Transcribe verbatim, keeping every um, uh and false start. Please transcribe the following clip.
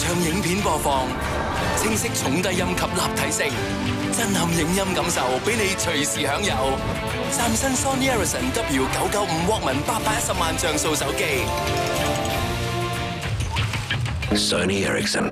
暢影片播放，清晰重低音及立體聲，震撼影音感受，俾你隨時享有。嶄新 Sony Ericsson W 九九五 Walkman 八百一十萬像素手機。Sony Ericsson。